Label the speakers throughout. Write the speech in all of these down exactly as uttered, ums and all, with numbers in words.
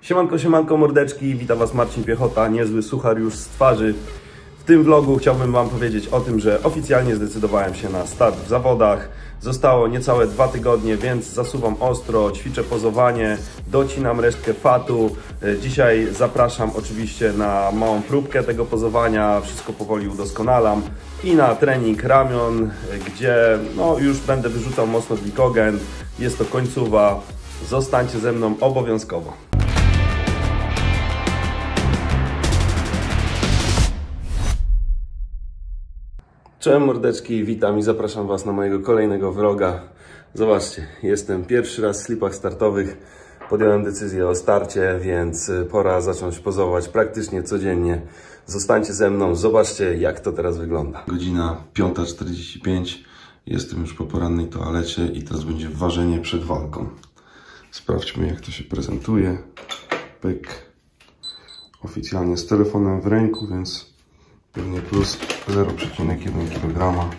Speaker 1: Siemanko, siemanko mordeczki, witam Was Marcin Piechota, niezły suchar już z twarzy. W tym vlogu chciałbym Wam powiedzieć o tym, że oficjalnie zdecydowałem się na start w zawodach. Zostało niecałe dwa tygodnie, więc zasuwam ostro, ćwiczę pozowanie, docinam resztkę fatu. Dzisiaj zapraszam oczywiście na małą próbkę tego pozowania, wszystko powoli udoskonalam. I na trening ramion, gdzie no, już będę wyrzucał mocno glikogen. Jest to końcówa, zostańcie ze mną obowiązkowo. Cześć mordeczki, witam i zapraszam Was na mojego kolejnego vloga. Zobaczcie, jestem pierwszy raz w slipach startowych. Podjąłem decyzję o starcie, więc pora zacząć pozować praktycznie codziennie. Zostańcie ze mną, zobaczcie jak to teraz wygląda. Godzina piąta czterdzieści pięć, jestem już po porannej toalecie i teraz będzie ważenie przed walką. Sprawdźmy jak to się prezentuje. Pyk. Oficjalnie z telefonem w ręku, więc pewnie plus zero przecinek jeden kilograma.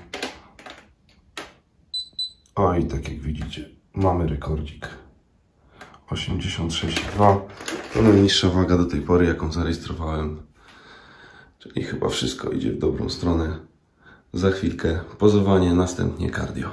Speaker 1: O i tak jak widzicie, mamy rekordzik. osiemdziesiąt sześć przecinek dwa. To najniższa waga do tej pory, jaką zarejestrowałem. Czyli chyba wszystko idzie w dobrą stronę. Za chwilkę pozowanie, następnie cardio.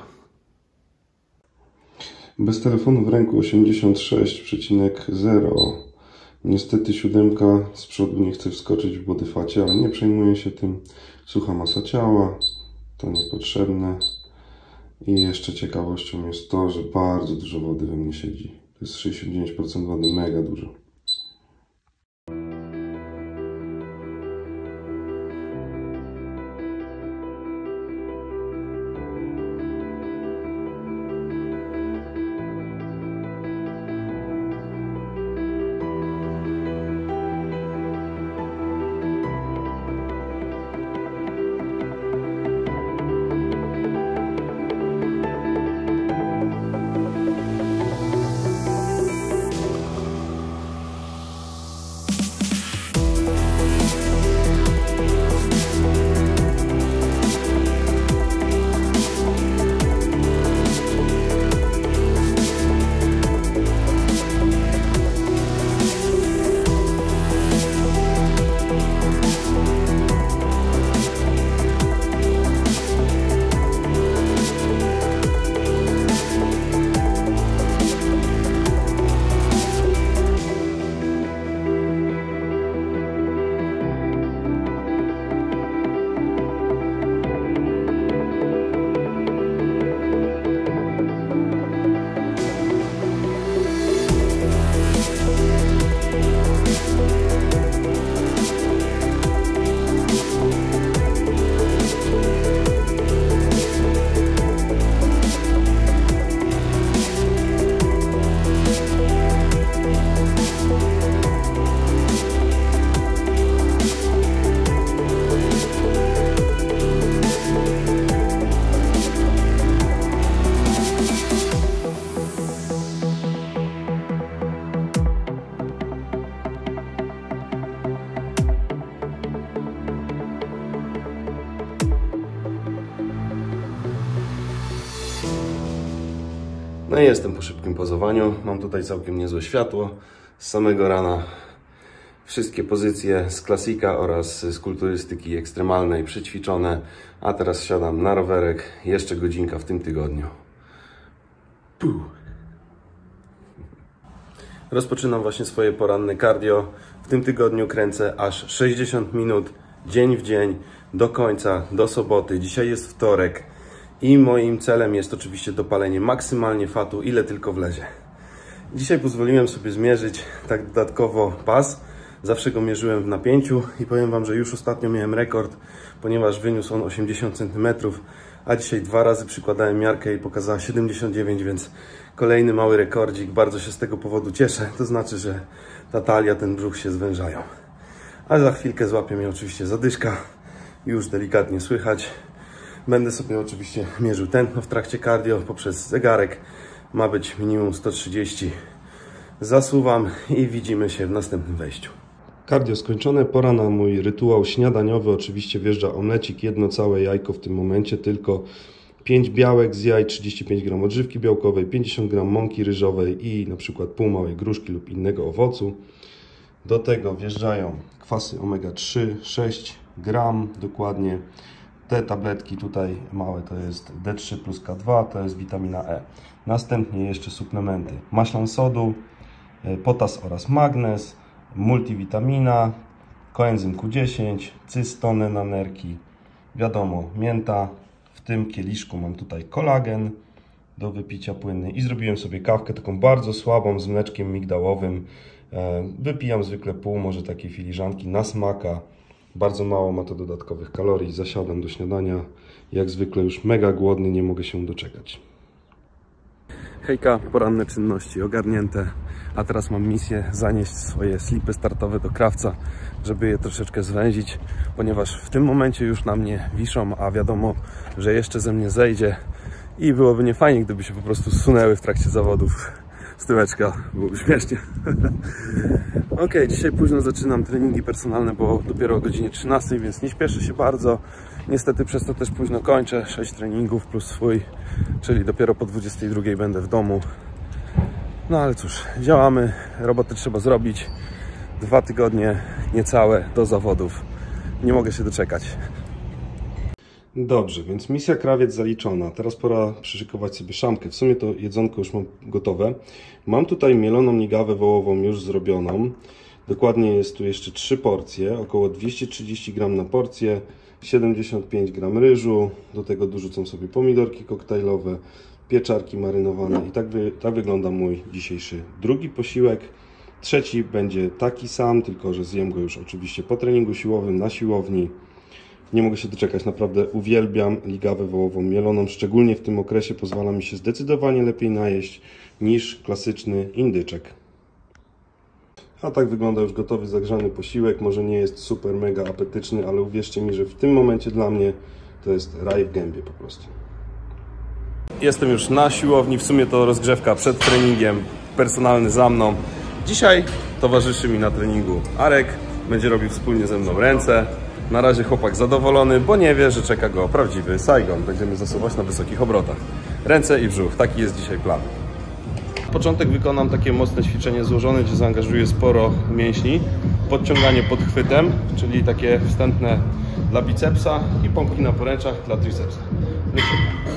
Speaker 1: Bez telefonu w ręku osiemdziesiąt sześć przecinek zero. Niestety siódemka z przodu nie chce wskoczyć w bodyfacie, ale nie przejmuję się tym. Sucha masa ciała, to niepotrzebne. I jeszcze ciekawością jest to, że bardzo dużo wody we mnie siedzi. To jest sześćdziesiąt dziewięć procent wody, mega dużo. No i jestem po szybkim pozowaniu. Mam tutaj całkiem niezłe światło. Z samego rana wszystkie pozycje z klasika oraz z kulturystyki ekstremalnej przećwiczone. A teraz siadam na rowerek. Jeszcze godzinka w tym tygodniu. Puh. Rozpoczynam właśnie swoje poranne cardio. W tym tygodniu kręcę aż sześćdziesiąt minut dzień w dzień do końca, do soboty. Dzisiaj jest wtorek. I moim celem jest oczywiście dopalenie maksymalnie fatu, ile tylko wlezie. Dzisiaj pozwoliłem sobie zmierzyć tak dodatkowo pas. Zawsze go mierzyłem w napięciu i powiem Wam, że już ostatnio miałem rekord, ponieważ wyniósł on osiemdziesiąt centymetrów, a dzisiaj dwa razy przykładałem miarkę i pokazała siedemdziesiąt dziewięć, więc kolejny mały rekordzik. Bardzo się z tego powodu cieszę. To znaczy, że ta talia, ten brzuch się zwężają. Ale za chwilkę złapie mnie oczywiście zadyszka. Już delikatnie słychać. Będę sobie oczywiście mierzył tętno w trakcie cardio poprzez zegarek. Ma być minimum sto trzydzieści. Zasuwam i widzimy się w następnym wejściu. Cardio skończone, pora na mój rytuał śniadaniowy. Oczywiście wjeżdża omlecik, jedno całe jajko w tym momencie tylko pięć białek z jaj, trzydzieści pięć gramów odżywki białkowej, pięćdziesiąt gramów mąki ryżowej i na przykład pół małej gruszki lub innego owocu. Do tego wjeżdżają kwasy omega trzy, sześć gramów dokładnie. Te tabletki tutaj małe to jest D trzy plus K dwa, to jest witamina E. Następnie jeszcze suplementy. Maślan sodu, potas oraz magnez, multivitamina, koenzym Q dziesięć, cystone na nerki. Wiadomo, mięta. W tym kieliszku mam tutaj kolagen do wypicia płynny i zrobiłem sobie kawkę taką bardzo słabą z mleczkiem migdałowym. Wypijam zwykle pół, może takiej filiżanki na smaka. Bardzo mało ma to dodatkowych kalorii. Zasiadam do śniadania. Jak zwykle już mega głodny, nie mogę się doczekać. Hejka, poranne czynności ogarnięte. A teraz mam misję zanieść swoje slipy startowe do krawca, żeby je troszeczkę zwęzić, ponieważ w tym momencie już na mnie wiszą, a wiadomo, że jeszcze ze mnie zejdzie i byłoby niefajnie, gdyby się po prostu zsunęły w trakcie zawodów z tyłeczka. Byłoby śmiesznie. Ok, dzisiaj późno zaczynam treningi personalne, bo dopiero o godzinie trzynastej, więc nie śpieszę się bardzo. Niestety przez to też późno kończę. sześć treningów plus swój, czyli dopiero po dwudziestej drugiej będę w domu. No ale cóż, działamy, roboty trzeba zrobić. Dwa tygodnie niecałe do zawodów. Nie mogę się doczekać. Dobrze, więc misja krawiec zaliczona. Teraz pora przyszykować sobie szamkę. W sumie to jedzonko już mam gotowe. Mam tutaj mieloną migawę wołową już zrobioną. Dokładnie jest tu jeszcze trzy porcje, około dwieście trzydzieści gramów na porcję, siedemdziesiąt pięć gramów ryżu. Do tego dorzucam sobie pomidorki koktajlowe, pieczarki marynowane i tak, wy, tak wygląda mój dzisiejszy drugi posiłek. Trzeci będzie taki sam, tylko że zjem go już oczywiście po treningu siłowym na siłowni. Nie mogę się doczekać, naprawdę uwielbiam ligawę wołową mieloną, szczególnie w tym okresie pozwala mi się zdecydowanie lepiej najeść niż klasyczny indyczek. A tak wygląda już gotowy, zagrzany posiłek. Może nie jest super mega apetyczny, ale uwierzcie mi, że w tym momencie dla mnie to jest raj w gębie po prostu. Jestem już na siłowni, w sumie to rozgrzewka przed treningiem, personalny za mną. Dzisiaj towarzyszy mi na treningu Arek, będzie robił wspólnie ze mną ręce. Na razie chłopak zadowolony, bo nie wie, że czeka go prawdziwy Saigon. Będziemy zasuwać na wysokich obrotach. Ręce i brzuch, taki jest dzisiaj plan. Na początek wykonam takie mocne ćwiczenie złożone, gdzie zaangażuję sporo mięśni. Podciąganie pod chwytem, czyli takie wstępne dla bicepsa i pompki na poręczach dla tricepsa. Lecimy.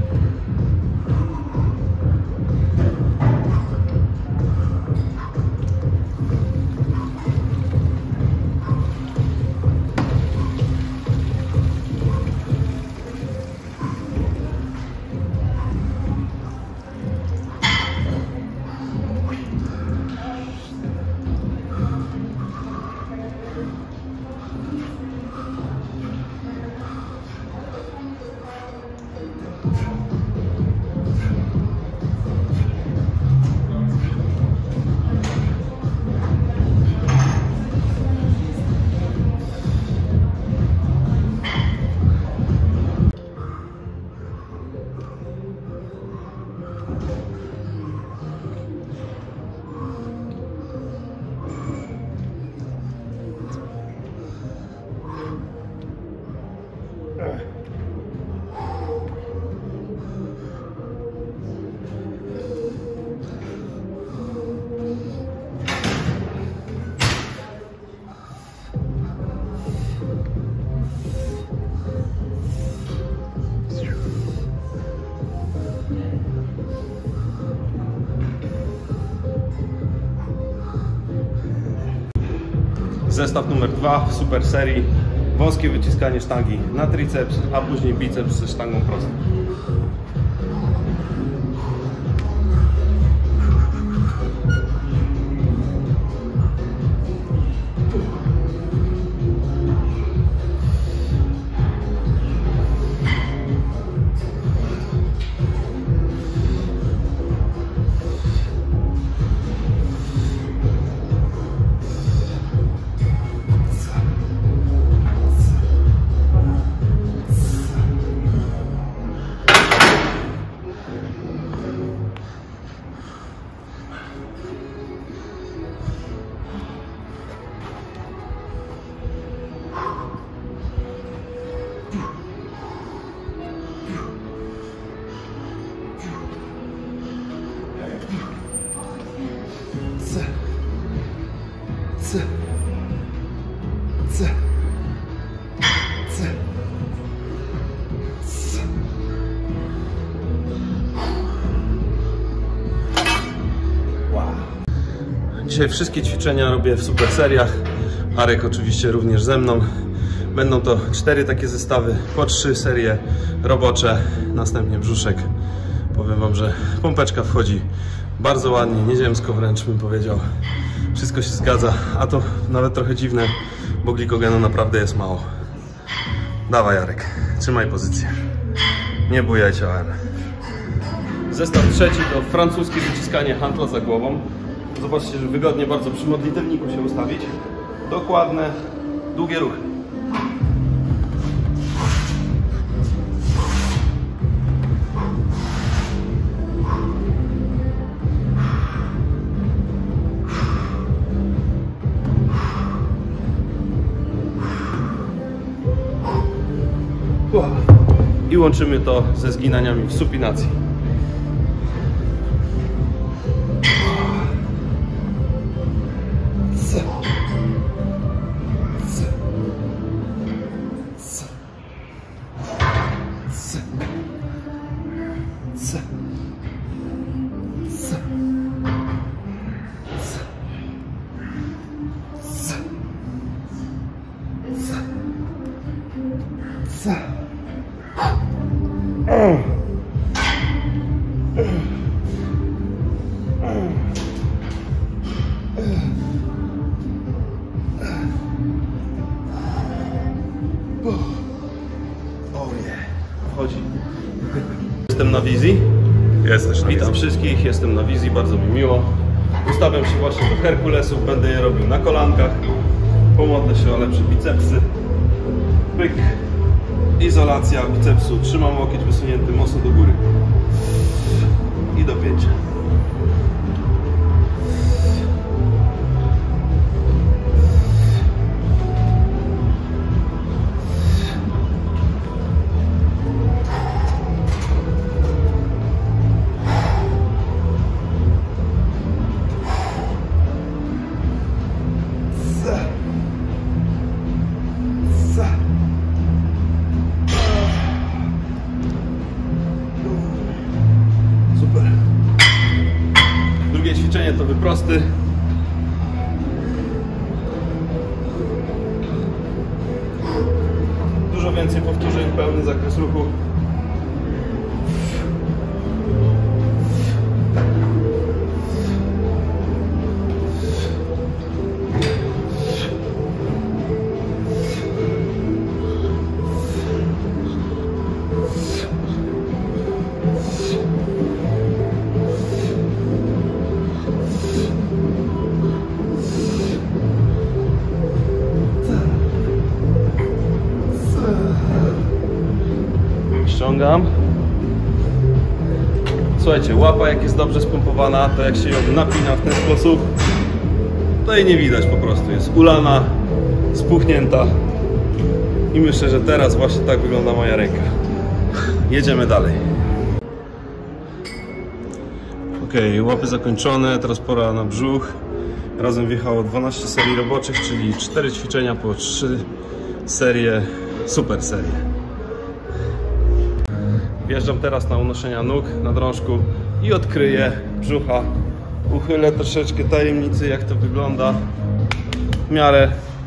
Speaker 1: Zestaw numer dwa w super serii. Wąskie wyciskanie sztangi na triceps, a później biceps ze sztangą prostą. C. C. C. C. Wow. Dzisiaj wszystkie ćwiczenia robię w super seriach. Arek oczywiście również ze mną. Będą to cztery takie zestawy, po trzy serie robocze, następnie brzuszek. Powiem wam, że pompeczka wchodzi bardzo ładnie, nieziemsko wręcz bym powiedział. Wszystko się zgadza, a to nawet trochę dziwne, bo glikogenu naprawdę jest mało. Dawaj Jarek, trzymaj pozycję. Nie bujaj ciałem. Zestaw trzeci to francuskie wyciskanie handla za głową. Zobaczcie, że wygodnie bardzo przy modlitewniku się ustawić. Dokładne, długie ruchy. I łączymy to ze zginaniami w supinacji. Wchodzi. Jestem na wizji.
Speaker 2: Jesteś na
Speaker 1: Witam
Speaker 2: wizji.
Speaker 1: wszystkich, jestem na wizji, bardzo mi miło. Ustawiam się właśnie do Herkulesów, będę je robił na kolankach. Pomodlę się o lepsze bicepsy. Pyk. Izolacja bicepsu. Trzymam łokieć wysunięty mocno do góry. I do pięcia. Super. Drugie ćwiczenie to wyprosty. Dużo więcej powtórzeń, pełny zakres ruchu. Ściągam. Słuchajcie, łapa jak jest dobrze spompowana, to jak się ją napina w ten sposób, to jej nie widać po prostu. Jest ulana, spuchnięta i myślę, że teraz właśnie tak wygląda moja ręka. Jedziemy dalej. Ok, łapy zakończone, teraz pora na brzuch. Razem wjechało dwanaście serii roboczych, czyli cztery ćwiczenia po trzy serie, super serie. Wjeżdżam teraz na unoszenia nóg na drążku i odkryję brzucha. Uchylę troszeczkę tajemnicy, jak to wygląda w miarę.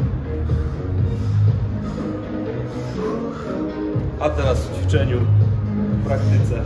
Speaker 1: A teraz w ćwiczeniu, w praktyce.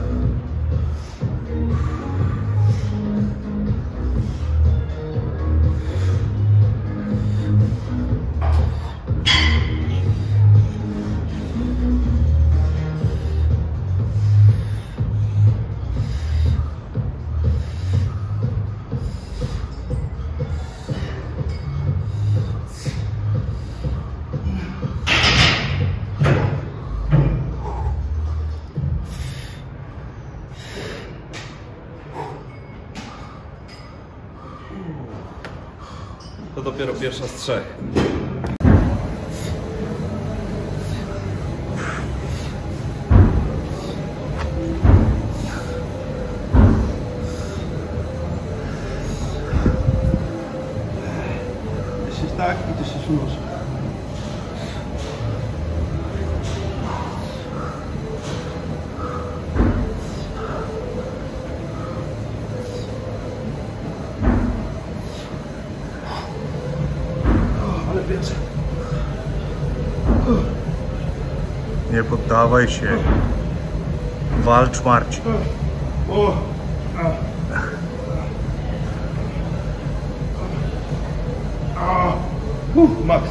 Speaker 1: To dopiero pierwsza z trzech. się tak i to się przynosi. Ale wiecie.
Speaker 2: Nie poddawaj się. Walcz, Marcin.
Speaker 1: O, a. A. Uh, max.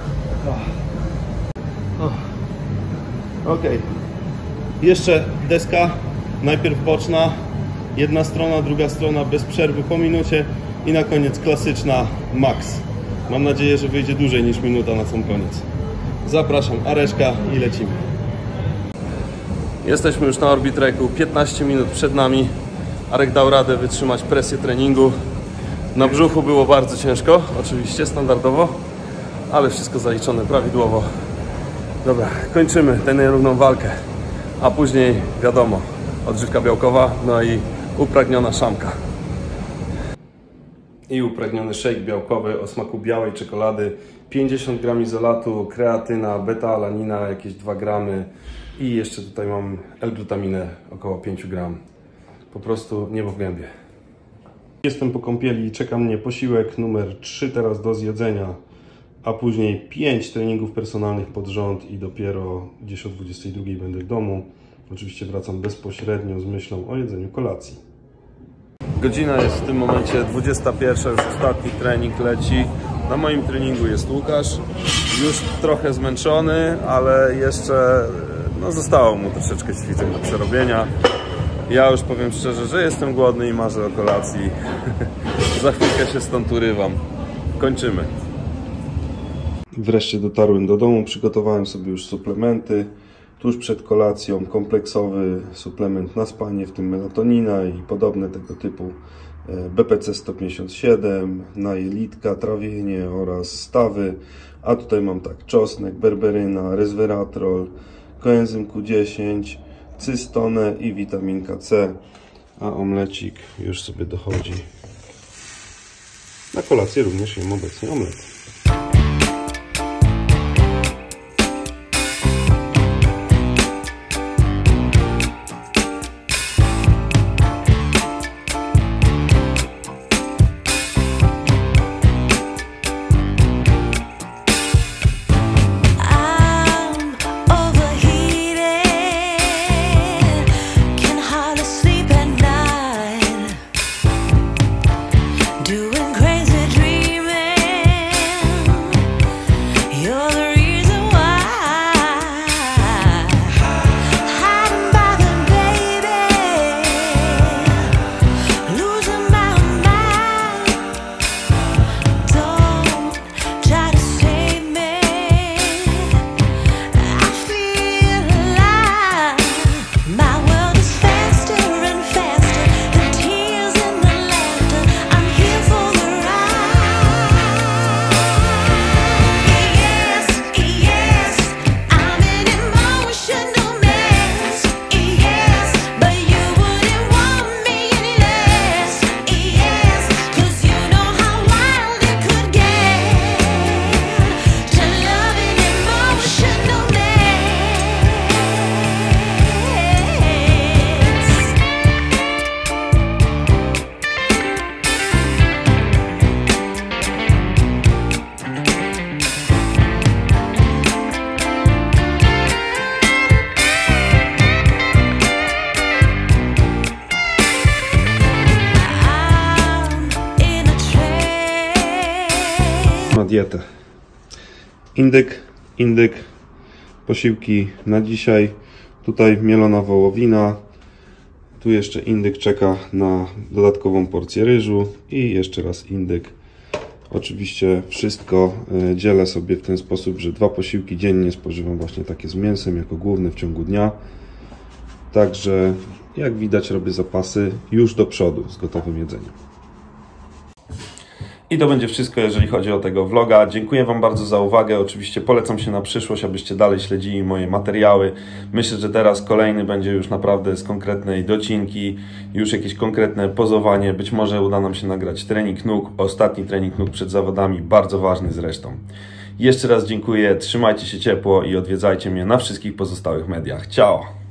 Speaker 1: Ok. Jeszcze deska. Najpierw boczna. Jedna strona, druga strona bez przerwy po minucie. I na koniec klasyczna max. Mam nadzieję, że wyjdzie dłużej niż minuta na sam koniec. Zapraszam, Areszka i lecimy. Jesteśmy już na Orbitreku, piętnaście minut przed nami. Arek dał radę wytrzymać presję treningu. Na brzuchu było bardzo ciężko, oczywiście standardowo, ale wszystko zaliczone prawidłowo. Dobra, kończymy tę nierówną walkę, a później wiadomo, odżywka białkowa, no i upragniona szamka. I upragniony shake białkowy o smaku białej czekolady, pięćdziesiąt gramów izolatu, kreatyna, beta-alanina, jakieś dwa gramy i jeszcze tutaj mam L-glutaminę, około pięć gramów. Po prostu niebo w gębie. Jestem po kąpieli, czeka mnie posiłek numer trzy teraz do zjedzenia, a później pięć treningów personalnych pod rząd i dopiero gdzieś o dwudziestej drugiej będę w domu. Oczywiście wracam bezpośrednio z myślą o jedzeniu kolacji. Godzina jest w tym momencie dwudziesta pierwsza, już ostatni trening leci. Na moim treningu jest Łukasz, już trochę zmęczony, ale jeszcze no, zostało mu troszeczkę ćwiczeń do przerobienia. Ja już powiem szczerze, że jestem głodny i marzę o kolacji. Za chwilkę się stąd urywam. Kończymy. Wreszcie dotarłem do domu, przygotowałem sobie już suplementy. Tuż przed kolacją kompleksowy suplement na spanie, w tym melatonina i podobne tego typu, B P C sto pięćdziesiąt siedem, na jelitka, trawienie oraz stawy. A tutaj mam tak, czosnek, berberyna, resveratrol, koenzym Q dziesięć, cystonę i witaminka C. A omlecik już sobie dochodzi. Na kolację również jem obecnie omlet. Na dietę. Indyk, indyk, posiłki na dzisiaj. Tutaj mielona wołowina. Tu jeszcze indyk czeka na dodatkową porcję ryżu i jeszcze raz indyk. Oczywiście wszystko dzielę sobie w ten sposób, że dwa posiłki dziennie spożywam właśnie takie z mięsem jako główne w ciągu dnia. Także jak widać robię zapasy już do przodu z gotowym jedzeniem. I to będzie wszystko, jeżeli chodzi o tego vloga. Dziękuję Wam bardzo za uwagę. Oczywiście polecam się na przyszłość, abyście dalej śledzili moje materiały. Myślę, że teraz kolejny będzie już naprawdę z konkretnej docinki, już jakieś konkretne pozowanie. Być może uda nam się nagrać trening nóg, ostatni trening nóg przed zawodami, bardzo ważny zresztą. Jeszcze raz dziękuję, trzymajcie się ciepło i odwiedzajcie mnie na wszystkich pozostałych mediach. Ciao!